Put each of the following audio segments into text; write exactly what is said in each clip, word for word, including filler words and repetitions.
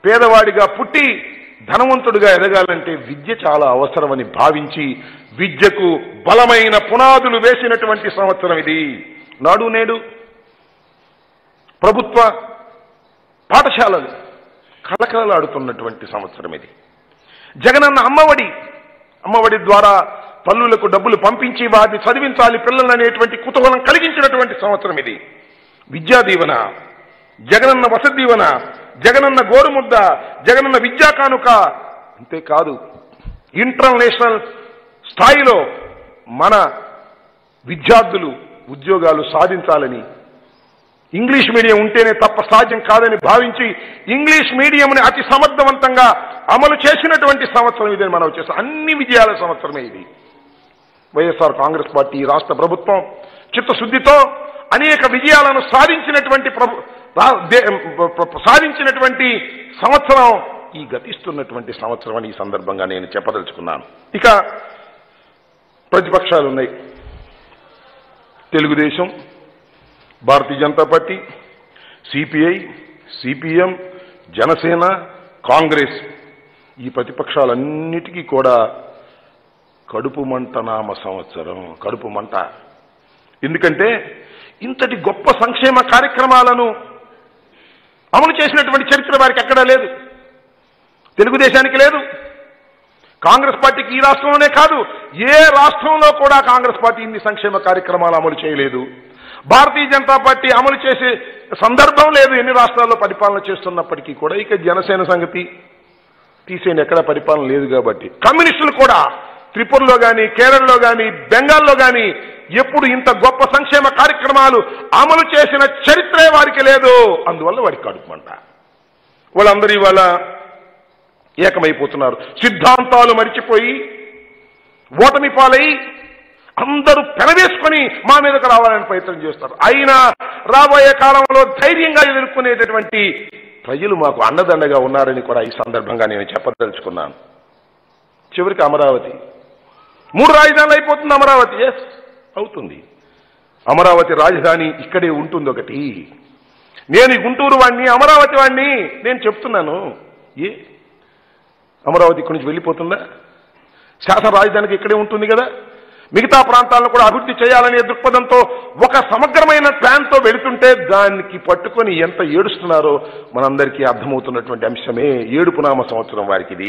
పేదవాడిగా పుట్టి ధనవంతుడిగా ఎదగాలంటే విద్య చాలా అవసరమని భావించి విద్యకు బలమైన పునాదులు వేసినటువంటి సంవత్సరం ఇది. నాడు నేడు ప్రభుత్వ పాఠశాలలు కళకళలాడుతున్నటువంటి సంవత్సరం ఇది. జగనన్న అమ్మఒడి అమ్మఒడి ద్వారా తల్లులకు డబ్బులు పంపించి వారిని చదివించాలి పిల్లలు అనేటువంటి కుతూహలం కలిగించినటువంటి సంవత్సరం ఇది. విద్యా దీవెన, జగనన్న వసతి దీవెన, జగనన్న గోరుముద్ద, జగనన్న విద్యా కానుక, అంతేకాదు ఇంటర్నేషనల్ స్థాయిలో మన విద్యార్థులు ఉద్యోగాలు సాధించాలని, ఇంగ్లీష్ మీడియం ఉంటేనే తప్ప సాధ్యం కాదని భావించి ఇంగ్లీష్ మీడియంని అతి సమర్థవంతంగా అమలు చేసినటువంటి సంవత్సరం ఇదే. మనం చేస్తాం అన్ని విజయాల సంవత్సరమే ఇది. వైఎస్ఆర్ కాంగ్రెస్ పార్టీ రాష్ట్ర ప్రభుత్వం చిత్తశుద్ధితో అనేక విజయాలను సాధించినటువంటి ప్రభు సాధించినటువంటి సంవత్సరం ఈ గతిస్తున్నటువంటి సంవత్సరం అని ఈ సందర్భంగా నేను చెప్పదలుచుకున్నాను. ఇక ప్రతిపక్షాలు ఉన్నాయి. Telugu Desam, Bharatiya Janata party, CPI, CPM, Janasena, Congress, ఈ ప్రతిపక్షాలన్నిటికీ కూడా కడుపు మంట నామ సంవత్సరం. కడుపు మంట. ఎందుకంటే ఇంతటి గొప్ప సంక్షేమ కార్యక్రమాలను అమలు చేసినటువంటి చరిత్ర వారికి ఎక్కడా లేదు. తెలుగుదేశానికి లేదు, కాంగ్రెస్ పార్టీకి ఈ రాష్ట్రంలోనే కాదు ఏ రాష్ట్రంలో కూడా కాంగ్రెస్ పార్టీ ఇన్ని సంక్షేమ కార్యక్రమాలు అమలు చేయలేదు. భారతీయ జనతా పార్టీ అమలు చేసే సందర్భం లేదు ఎన్ని రాష్ట్రాల్లో పరిపాలన చేస్తున్నప్పటికీ కూడా. ఇక జనసేన సంగతి తీసేని ఎక్కడ పరిపాలన లేదు కాబట్టి కమ్యూనిస్టులు కూడా త్రిపురలో కానీ, కేరళలో కానీ, బెంగాల్లో కానీ ఎప్పుడు ఇంత గొప్ప సంక్షేమ కార్యక్రమాలు అమలు చేసిన చరిత్రే వారికి లేదు. అందువల్ల వారికి కడుపుమంట. వాళ్ళందరూ ఇవాళ ఏకమైపోతున్నారు. సిద్ధాంతాలు మరిచిపోయి ఓటమి పాలై అందరూ పెనవేసుకొని మా మీదకు రావాలని ప్రయత్నం చేస్తారు. అయినా రాబోయే కాలంలో ధైర్యంగా ఎదుర్కొనేటటువంటి ప్రజలు మాకు అండదండగా ఉన్నారని కూడా ఈ సందర్భంగా నేను చెప్పదలుచుకున్నాను. చివరికి అమరావతి మూడు రాజధానులు అయిపోతుంది. అమరావతి ఎస్ అవుతుంది. అమరావతి రాజధాని ఇక్కడే ఉంటుంది. ఒకటి నేను గుంటూరు వాడిని, అమరావతి వాడిని, నేను చెప్తున్నాను. ఏ అమరావతి ఇక్కడి నుంచి వెళ్ళిపోతుందా? శాసన రాజధానికి ఇక్కడే ఉంటుంది కదా. మిగతా ప్రాంతాలను కూడా అభివృద్ధి చేయాలనే దృక్పథంతో ఒక సమగ్రమైన ప్లాన్తో వెళుతుంటే దానికి పట్టుకొని ఎంత ఏడుస్తున్నారో మనందరికీ అర్థమవుతున్నటువంటి అంశమే ఏడుపునామ సంవత్సరం వారికి ఇది.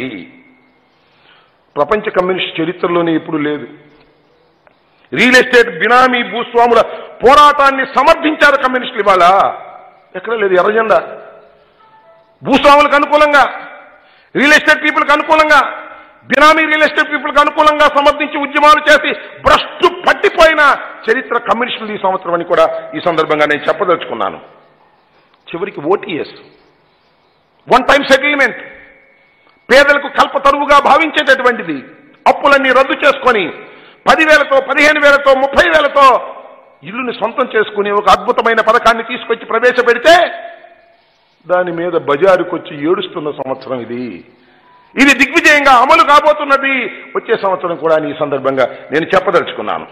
ప్రపంచ కమ్యూనిస్ట్ చరిత్రలోనే ఇప్పుడు లేదు. రియల్ ఎస్టేట్ బినామీ భూస్వాముల పోరాటాన్ని సమర్థించారు కమ్యూనిస్టులు. ఇవాళ ఎక్కడ లేదు ఎర్రజెండా. భూస్వాములకు అనుకూలంగా, రియల్ ఎస్టేట్ పీపుల్కి అనుకూలంగా, బినామీ రియల్ ఎస్టేట్ పీపుల్కి అనుకూలంగా సమర్థించి ఉద్యమాలు చేసి భ్రష్టు పట్టిపోయిన చరిత్ర కమ్యూనిస్టులు ఈ సంవత్సరం అని కూడా ఈ సందర్భంగా నేను చెప్పదలుచుకున్నాను. చివరికి ఓటీఎస్, వన్ టైం సెటిల్మెంట్, పేదలకు కల్పతరువుగా భావించేటటువంటిది. అప్పులన్నీ రద్దు చేసుకొని పదివేలతో, పదిహేను వేలతో, ముప్పై వేలతో ఇల్లుని సొంతం చేసుకుని ఒక అద్భుతమైన పథకాన్ని తీసుకొచ్చి ప్రవేశపెడితే దాని మీద బజారుకొచ్చి ఏడుస్తున్న సంవత్సరం ఇది. ఇది దిగ్విజయంగా అమలు కాబోతున్నది వచ్చే సంవత్సరం కూడా ఈ సందర్భంగా నేను చెప్పదలుచుకున్నాను.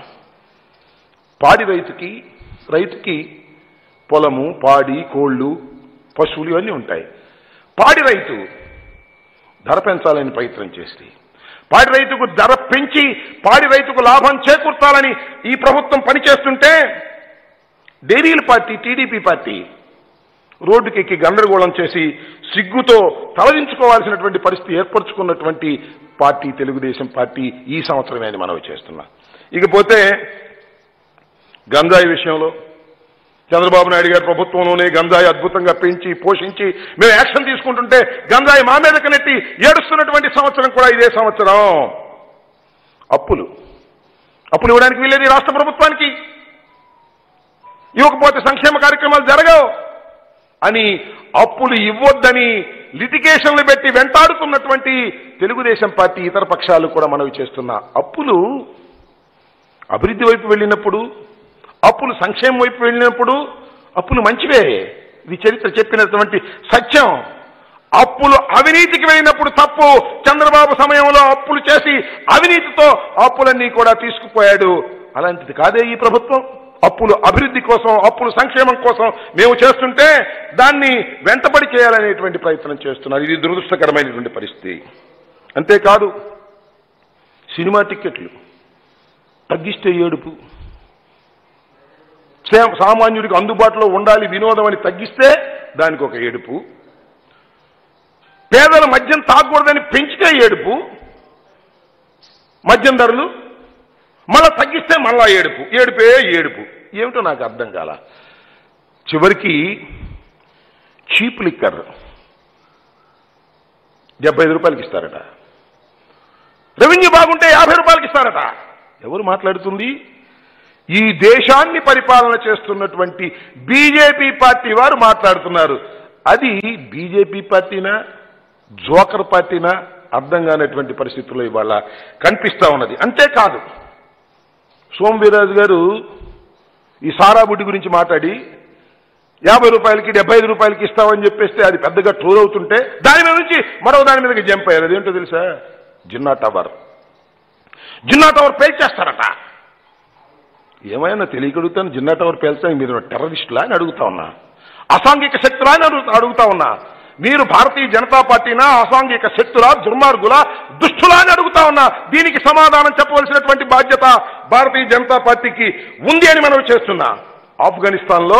పాడి రైతుకి రైతుకి పొలము, పాడి, కోళ్లు, పశువులు ఇవన్నీ ఉంటాయి. పాడి రైతు ధర పెంచాలని ప్రయత్నం చేస్తే, పాడి రైతుకు ధర పెంచి పాడి రైతుకు లాభం చేకూర్చాలని ఈ ప్రభుత్వం పనిచేస్తుంటే డైరీల పార్టీ, టీడీపీ పార్టీ రోడ్డుకెక్కి గందరగోళం చేసి సిగ్గుతో తలదించుకోవాల్సినటువంటి పరిస్థితి ఏర్పరచుకున్నటువంటి పార్టీ తెలుగుదేశం పార్టీ ఈ సంవత్సరమే అని మనవి చేస్తున్నా. ఇకపోతే గంజాయి విషయంలో చంద్రబాబు నాయుడు గారి ప్రభుత్వంలోనే గంజాయి అద్భుతంగా పెంచి పోషించి మేము యాక్షన్ తీసుకుంటుంటే గంజాయి మా మీదకి నెట్టి ఏడుస్తున్నటువంటి సంవత్సరం కూడా ఇదే సంవత్సరం. అప్పులు అప్పులు ఇవ్వడానికి వీల్లేదు రాష్ట్ర ప్రభుత్వానికి. ఇవ్వకపోతే సంక్షేమ కార్యక్రమాలు జరగవు అని అప్పులు ఇవ్వొద్దని లిటిగేషన్లు పెట్టి వెంటాడుతున్నటువంటి తెలుగుదేశం పార్టీ ఇతర పక్షాలు కూడా మనవి చేస్తున్నా. అప్పులు అభివృద్ధి వైపు వెళ్ళినప్పుడు, అప్పులు సంక్షేమం వైపు వెళ్ళినప్పుడు అప్పులు మంచివే. ఇది చరిత్ర చెప్పినటువంటి సత్యం. అప్పులు అవినీతికి వెళ్ళినప్పుడు తప్పు. చంద్రబాబు సమయంలో అప్పులు చేసి అవినీతితో అప్పులన్నీ కూడా తీసుకుపోయాడు. అలాంటిది కాదే ఈ ప్రభుత్వం. అప్పులు అభివృద్ధి కోసం, అప్పులు సంక్షేమం కోసం మేము చేస్తుంటే దాన్ని వెంటబడి చేయాలనేటువంటి ప్రయత్నం చేస్తున్నారు. ఇది దురదృష్టకరమైనటువంటి పరిస్థితి. అంతేకాదు, సినిమా టిక్కెట్లు తగ్గిస్తే ఏడుపు, సామాన్యుడికి అందుబాటులో ఉండాలి వినోదం అని తగ్గిస్తే దానికి ఒక ఏడుపు, పేదల మద్యం తాగకూడదని పెంచితే ఏడుపు, మద్యం ధరలు మళ్ళా తగ్గిస్తే మళ్ళా ఏడుపు, ఏడుపే ఏడుపు. ఏమిటో నాకు అర్థం కాల. చివరికి చీప్ లిక్కర్ డెబ్బై ఐదు రూపాయలకి ఇస్తారట, రెవెన్యూ బాగుంటే యాభై రూపాయలకి ఇస్తారట. ఎవరు మాట్లాడుతుంది? ఈ దేశాన్ని పరిపాలన చేస్తున్నటువంటి బీజేపీ పార్టీ వారు మాట్లాడుతున్నారు. అది బీజేపీ పార్టీనా, జోకర్ పార్టీనా అర్థం కానటువంటి పరిస్థితుల్లో ఇవాళ కనిపిస్తా ఉన్నది. అంతేకాదు, సోము వీర్రాజు గారు ఈ సారా బుడ్డి గురించి మాట్లాడి యాభై రూపాయలకి డెబ్బై ఐదు రూపాయలకి ఇస్తామని చెప్పేస్తే అది పెద్దగా ట్రోల్ అవుతుంటే దాని మీద నుంచి మరో దాని మీదకి జంప్ అయ్యారు. అదేంటో తెలుసా? జిన్నా టవర్. జిన్నా టవర్ పేల్చేస్తారట. ఏమైనా తెలియగలుగుతాను, జిన్నా టవర్ పేల్చడానికి మీరు టెర్రరిస్టులా అని అడుగుతా ఉన్నా, అసాంఘిక శక్తులా అని అడుగుతా ఉన్నా. మీరు భారతీయ జనతా పార్టీనా, అసాంఘిక శక్తులా, దుర్మార్గులా, దుష్టులా అని అడుగుతా ఉన్నా. దీనికి సమాధానం చెప్పవలసినటువంటి బాధ్యత భారతీయ జనతా పార్టీకి ఉంది అని మనం చేస్తున్నా. ఆఫ్ఘనిస్తాన్లో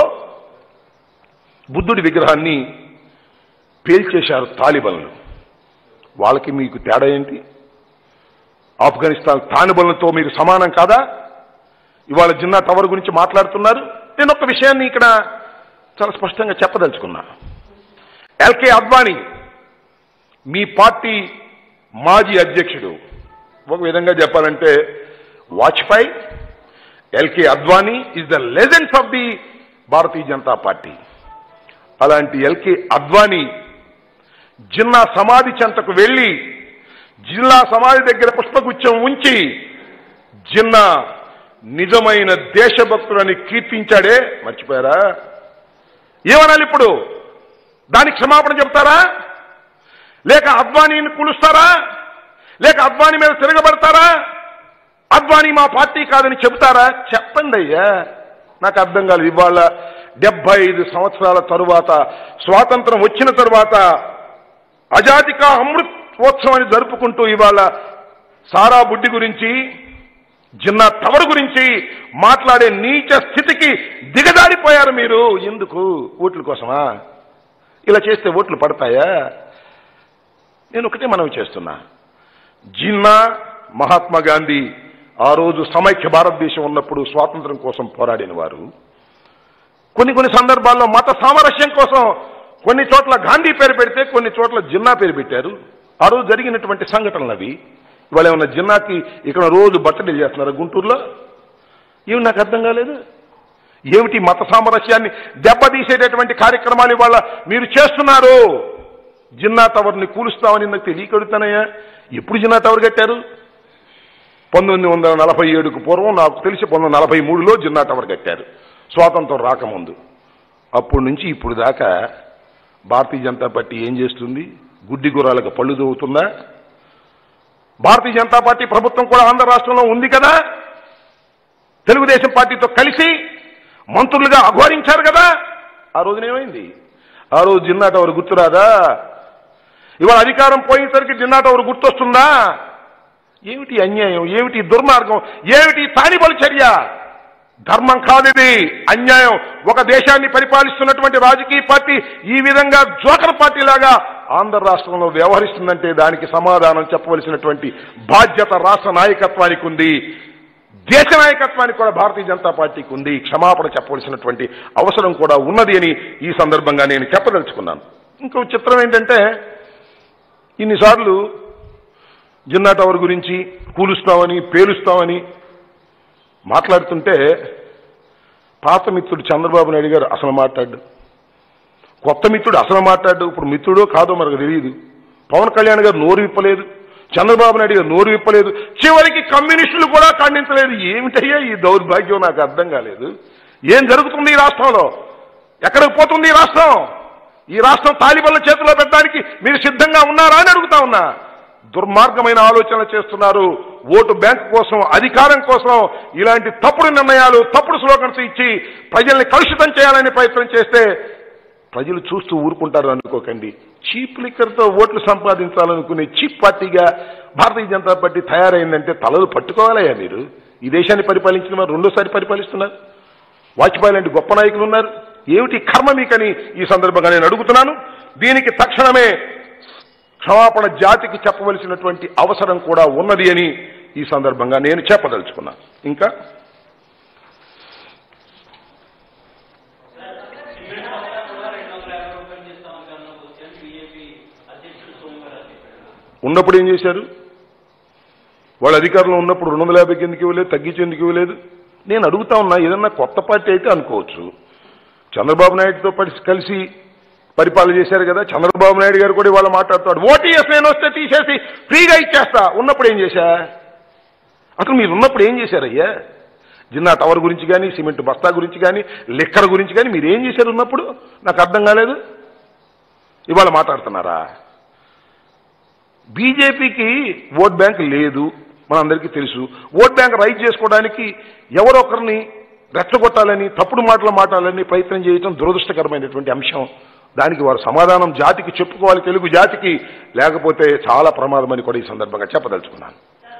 బుద్ధుడి విగ్రహాన్ని పేల్చేశారు తాలిబన్లు. వాళ్ళకి మీకు తేడా ఏంటి? ఆఫ్ఘనిస్తాన్ తాలిబన్లతో మీరు సమానం కాదా? ఇవాళ జిన్నా టవర్ గురించి మాట్లాడుతున్నారు. నేను ఒక విషయాన్ని ఇక్కడ చాలా స్పష్టంగా చెప్పదలుచుకున్నా. ఎల్కే అద్వానీ మీ పార్టీ మాజీ అధ్యక్షుడు, ఒక విధంగా చెప్పాలంటే Vajpayee, LK Advani is the legends of the Bharatiya Janata party. అలాంటి ఎల్కే అద్వానీ జిన్నా సమాధి చెంతకు వెళ్లి జిన్నా సమాధి దగ్గర పుష్పగుచ్చం ఉంచి జిన్నా నిజమైన దేశభక్తులని కీర్తించాడే, మర్చిపోయారా? ఏమనాలి ఇప్పుడు? దానికి క్షమాపణ చెప్తారా? లేక అద్వానీని కూలుస్తారా? లేక అద్వానీ మీద తిరగబడతారా? అద్వానీ మా పార్టీ కాదని చెబుతారా? చెప్పండి అయ్యా, నాకు అర్థం కాలేదు. ఇవాళ డెబ్బై ఐదు సంవత్సరాల తరువాత, స్వాతంత్రం వచ్చిన తరువాత ఆజాదీ కా అమృతోత్సవాన్ని జరుపుకుంటూ ఇవాళ సారా బుడ్డి గురించి, జిన్నా టవర్ గురించి మాట్లాడే నీచ స్థితికి దిగజారిపోయారు మీరు. ఎందుకు? ఓట్ల కోసమా? ఇలా చేస్తే ఓట్లు పడతాయా? నేను ఒకటే మనవి చేస్తున్నా. జిన్నా, మహాత్మా గాంధీ ఆ రోజు సమైక్య భారతదేశం ఉన్నప్పుడు స్వాతంత్రం కోసం పోరాడిన వారు. కొన్ని కొన్ని సందర్భాల్లో మత సామరస్యం కోసం కొన్ని చోట్ల గాంధీ పేరు పెడితే కొన్ని చోట్ల జిన్నా పేరు పెట్టారు. ఆ రోజు జరిగినటువంటి సంఘటనలు అవి. ఇవాళ ఏమన్నా జిన్నాకి ఇక్కడ రోజు బట్టలు చేస్తున్నారు గుంటూరులో? ఏమి నాకు అర్థం కాలేదు. ఏమిటి మత సామరస్యాన్ని దెబ్బతీసేటటువంటి కార్యక్రమాలు ఇవాళ మీరు చేస్తున్నారు? జిన్నా టవర్ని కూలుస్తామని నాకు తెలియకడుగుతానయ్యా. ఎప్పుడు జిన్నా టవర్ కట్టారు? పంతొమ్మిది వందల నలభై ఏడుకు పూర్వం నాకు తెలిసి పంతొమ్మిది వందల నలభై మూడులో జిన్నా టవర్ కట్టారు, స్వాతంత్రం రాకముందు. అప్పటి నుంచి ఇప్పుడు దాకా భారతీయ జనతా పార్టీ ఏం చేస్తుంది? గుడ్డి గుర్రాలకు పళ్ళు దొవుతుందా? భారతీయ జనతా పార్టీ ప్రభుత్వం కూడా ఆంధ్ర రాష్ట్రంలో ఉంది కదా, తెలుగుదేశం పార్టీతో కలిసి మంత్రులుగా అఘోరించారు కదా. ఆ రోజునేమైంది? ఆ రోజు జిన్నా టవర్ గుర్తురాదా? ఇవాళ అధికారం పోయేసరికి జిన్నా టవర్ గుర్తొస్తుందా? ఏమిటి అన్యాయం? ఏమిటి దుర్మార్గం? ఏమిటి తానిబలి చర్య? ధర్మం కాదిది, అన్యాయం. ఒక దేశాన్ని పరిపాలిస్తున్నటువంటి రాజకీయ పార్టీ ఈ విధంగా జోకర్ పార్టీ లాగా ఆంధ్ర రాష్ట్రంలో వ్యవహరిస్తుందంటే దానికి సమాధానం చెప్పవలసినటువంటి బాధ్యత రాష్ట్ర నాయకత్వానికి ఉంది, దేశ నాయకత్వానికి కూడా భారతీయ జనతా పార్టీకి ఉంది. క్షమాపణ చెప్పవలసినటువంటి అవసరం కూడా ఉన్నది అని ఈ సందర్భంగా నేను చెప్పదలుచుకున్నాను. ఇంకో చిత్రం ఏంటంటే, ఇన్నిసార్లు జిన్నా టవర్ గురించి కూలుస్తామని పేలుస్తామని మాట్లాడుతుంటే పాత మిత్రుడు చంద్రబాబు నాయుడు గారు అసలు మాట్లాడు, కొత్త మిత్రుడు అసలు మాట్లాడు. ఇప్పుడు మిత్రుడో కాదో మనకు తెలియదు. పవన్ కళ్యాణ్ గారు నోరు విప్పలేదు, చంద్రబాబు నాయుడు గారు నోరు విప్పలేదు, చివరికి కమ్యూనిస్టులు కూడా ఖండించలేదు. ఏమిటయ్యా ఈ దౌర్భాగ్యం? నాకు అర్థం కాలేదు. ఏం జరుగుతుంది ఈ రాష్ట్రంలో? ఎక్కడికి పోతుంది ఈ రాష్ట్రం? ఈ రాష్ట్రం తాలిబన్ల చేతిలో పెట్టడానికి మీరు సిద్ధంగా ఉన్నారా అని అడుగుతా ఉన్నా. దుర్మార్గమైన ఆలోచనలు చేస్తున్నారు. ఓటు బ్యాంక్ కోసం, అధికారం కోసం ఇలాంటి తప్పుడు నిర్ణయాలు, తప్పుడు స్లోగన్స్ ఇచ్చి ప్రజల్ని కలుషితం చేయాలని ప్రయత్నం చేస్తే ప్రజలు చూస్తూ ఊరుకుంటారు అనుకోకండి. చీప్ లిక్కర్తో ఓట్లు సంపాదించాలనుకునే చీప్ పార్టీగా భారతీయ జనతా పార్టీ తయారైందంటే తలలు పట్టుకోవాలయ్యా మీరు. ఈ దేశాన్ని పరిపాలించిన వారు రెండోసారి పరిపాలిస్తున్నారు. వాజ్పేయి లాంటి గొప్ప నాయకులు ఉన్నారు. ఏమిటి కర్మ మీకని ఈ సందర్భంగా నేను అడుగుతున్నాను. దీనికి తక్షణమే క్షమాపణ జాతికి చెప్పవలసినటువంటి అవసరం కూడా ఉన్నది అని ఈ సందర్భంగా నేను చెప్పదలుచుకున్నాను. ఇంకా ఉన్నప్పుడు ఏం చేశారు? వాళ్ళ అధికారంలో ఉన్నప్పుడు రెండు వందల యాభైకి ఎందుకు ఇవ్వలేదు, తగ్గించేందుకు ఇవ్వలేదు? నేను అడుగుతా ఉన్నా. ఏదన్నా కొత్త పార్టీ అయితే అనుకోవచ్చు. చంద్రబాబు నాయుడుతో కలిసి పరిపాలన చేశారు కదా. చంద్రబాబు నాయుడు గారు కూడా ఇవాళ మాట్లాడుతాడు, ఓటీ వేసి నేను వస్తే తీసేసి ఫ్రీగా ఇచ్చేస్తా. ఉన్నప్పుడు ఏం చేశా? అసలు మీరు ఉన్నప్పుడు ఏం చేశారయ్యా? జిన్నా టవర్ గురించి కానీ, సిమెంట్ బస్తా గురించి కానీ, లిక్కర్ గురించి కానీ మీరు ఏం చేశారు ఉన్నప్పుడు? నాకు అర్థం కాలేదు. ఇవాళ మాట్లాడుతున్నారా? బీజేపీకి ఓట్ బ్యాంక్ లేదు, మనందరికీ తెలుసు. ఓట్ బ్యాంక్ రైజ్ చేసుకోవడానికి ఎవరొకరిని రెచ్చగొట్టాలని, తప్పుడు మాటలు మాట్లాడాలని ప్రయత్నం చేయడం దురదృష్టకరమైనటువంటి అంశం. దానికి వారు సమాధానం జాతికి చెప్పుకోవాలి, తెలుగు జాతికి. లేకపోతే చాలా ప్రమాదమని కూడా ఈ సందర్భంగా చెప్పదలుచుకున్నాను.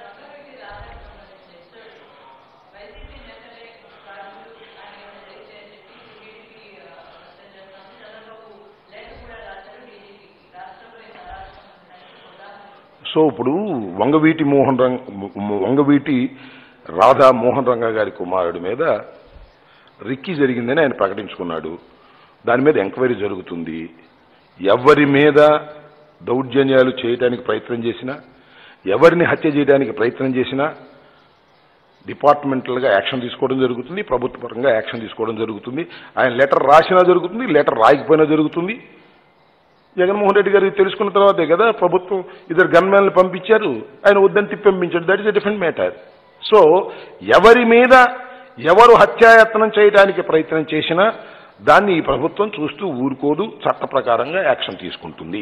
సో ఇప్పుడు వంగవీటి మోహన్ రంగ వంగవీటి రాధా మోహన్ రంగ గారి కుమారుడి మీద రిక్కీ జరిగిందని ఆయన ప్రకటించుకున్నాడు. దాని మీద ఎంక్వైరీ జరుగుతుంది. ఎవరి మీద దౌర్జన్యాలు చేయడానికి ప్రయత్నం చేసినా, ఎవరిని హత్య చేయడానికి ప్రయత్నం చేసినా డిపార్ట్మెంటల్గా యాక్షన్ తీసుకోవడం జరుగుతుంది, ప్రభుత్వ పరంగా యాక్షన్ తీసుకోవడం జరుగుతుంది. ఆయన లెటర్ రాసినా జరుగుతుంది, లెటర్ రాయకపోయినా జరుగుతుంది. జగన్మోహన్ రెడ్డి గారికి తెలుసుకున్న తర్వాతే కదా ప్రభుత్వం ఇద్దరు గన్మెన్లు పంపించారు. ఆయన వద్దని తిప్పించాడు. That is a different matter. So ఎవరి మీద ఎవరు హత్యాయత్నం చేయడానికి ప్రయత్నం చేసినా దాన్ని ఈ ప్రభుత్వం చూస్తూ ఊరుకోదు, చట్ట ప్రకారంగా యాక్షన్ తీసుకుంటుంది.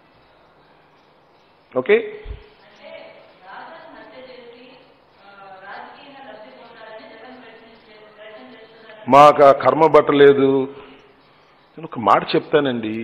ఓకే. మాకు కర్మ బట్టలేదు. నేను ఒక మాట చెప్తానండి.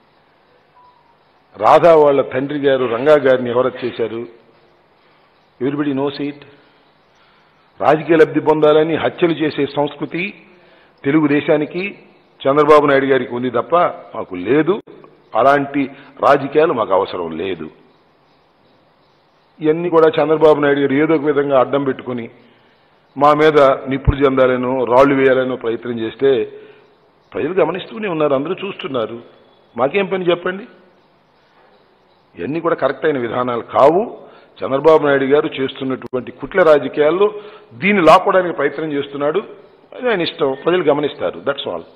రాధా వాళ్ళ తండ్రి గారు రంగా గారిని ఎవరు చేశారు? Everybody knows it. రాజకీయ లబ్ధి పొందాలని హత్యలు చేసే సంస్కృతి తెలుగుదేశానికి, చంద్రబాబు నాయుడు గారికి ఉంది తప్ప మాకు లేదు. అలాంటి రాజకీయాలు మాకు అవసరం లేదు. ఇవన్నీ కూడా చంద్రబాబు నాయుడు గారు ఏదో ఒక విధంగా అడ్డం పెట్టుకుని మా మీద నిప్పులు చెందాలనో రాళ్లు వేయాలనో ప్రయత్నం చేస్తే ప్రజలు గమనిస్తూనే ఉన్నారు, అందరూ చూస్తున్నారు. మాకేం పని చెప్పండి? ఇవన్నీ కూడా కరెక్ట్ అయిన విధానాలు కావు. చంద్రబాబు నాయుడు గారు చేస్తున్నటువంటి కుట్ల రాజకీయాల్లో దీన్ని లాక్కోవడానికి ప్రయత్నం చేస్తున్నాడు. అది ఆయన ఇష్టం, ప్రజలు గమనిస్తారు. That's all.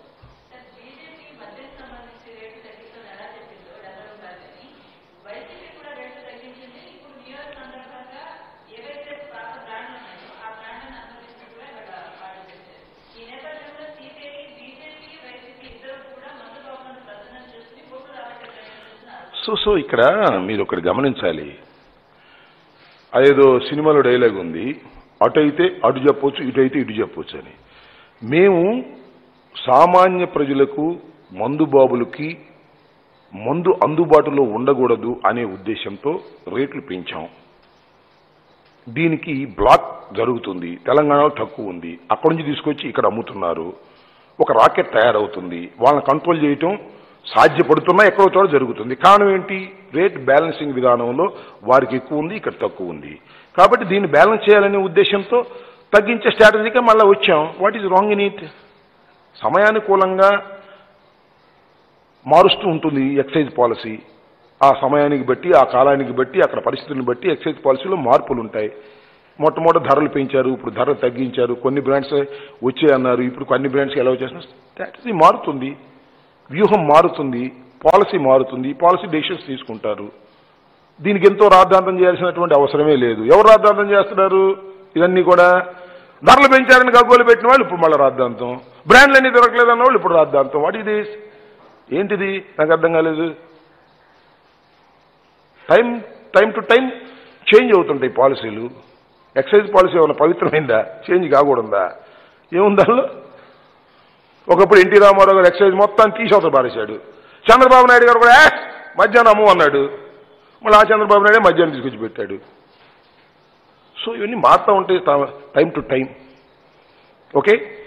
సో సో ఇక్కడ మీరు ఒకటి గమనించాలి. అదేదో సినిమాలో డైలాగ్ ఉంది, అటు అయితే అటు చెప్పొచ్చు, ఇటు అయితే ఇటు చెప్పొచ్చు అని. మేము సామాన్య ప్రజలకు, మందు బాబులకి మందు అందుబాటులో ఉండకూడదు అనే ఉద్దేశంతో రేట్లు పెంచాం. దీనికి బ్లాక్ జరుగుతుంది. తెలంగాణలో తక్కువ ఉంది, అక్కడి నుంచి తీసుకొచ్చి ఇక్కడ అమ్ముతున్నారు. ఒక రాకెట్ తయారవుతుంది. వాళ్ళని కంట్రోల్ చేయటం సాధ్యపడుతున్నా ఎక్కడో చోట జరుగుతుంది. కారణం ఏంటి? రేట్ బ్యాలెన్సింగ్ విధానంలో వారికి ఎక్కువ ఉంది, ఇక్కడ తక్కువ ఉంది. కాబట్టి దీన్ని బ్యాలెన్స్ చేయాలనే ఉద్దేశంతో తగ్గించే స్ట్రాటజీగా మళ్ళీ వచ్చాం. What is wrong in it? సమయానుకూలంగా మారుస్తూ ఉంటుంది ఎక్సైజ్ పాలసీ. ఆ సమయానికి బట్టి, ఆ కాలానికి బట్టి, అక్కడ పరిస్థితులను బట్టి ఎక్సైజ్ పాలసీలో మార్పులు ఉంటాయి. మొట్టమొదటి ధరలు పెంచారు, ఇప్పుడు ధరలు తగ్గించారు. కొన్ని బ్రాండ్స్ వచ్చే అన్నారు, ఇప్పుడు కొన్ని బ్రాండ్స్ ఎలా వచ్చేస్తున్నారు. స్ట్రాటజీ మారుతుంది, వ్యూహం మారుతుంది, పాలసీ మారుతుంది, పాలసీ డెసిషన్స్ తీసుకుంటారు. దీనికి ఎంతో రాద్ధాంతం చేయాల్సినటువంటి అవసరమే లేదు. ఎవరు రాద్ధాంతం చేస్తున్నారు? ఇవన్నీ కూడా ధరలు పెంచారని గగ్గోలు పెట్టిన వాళ్ళు ఇప్పుడు మళ్ళీ రాద్ధాంతం, బ్రాండ్లు అన్నీ దొరకలేదన్న వాళ్ళు ఇప్పుడు రాద్ధాంతం. వాట్ ఇది? ఏంటిది? నాకు అర్థం కాలేదు. Time time to time change అవుతుంటాయి పాలసీలు. ఎక్సైజ్ పాలసీ ఏమైనా పవిత్రమైందా? చేంజ్ కాకూడదా? ఏముంది దానిలో? ఒకప్పుడు ఎన్టీ రామారావు గారు ఎక్సైజ్ మొత్తాన్ని తీసేవతలు పారేశాడు. చంద్రబాబు నాయుడు గారు కూడా మధ్యాహ్నం అమ్ము అన్నాడు. మళ్ళీ ఆ చంద్రబాబు నాయుడే మధ్యాహ్నం తీసుకొచ్చి పెట్టాడు. సో ఇవన్నీ మారుతూ ఉంటాయి టైం టు టైం. ఓకే.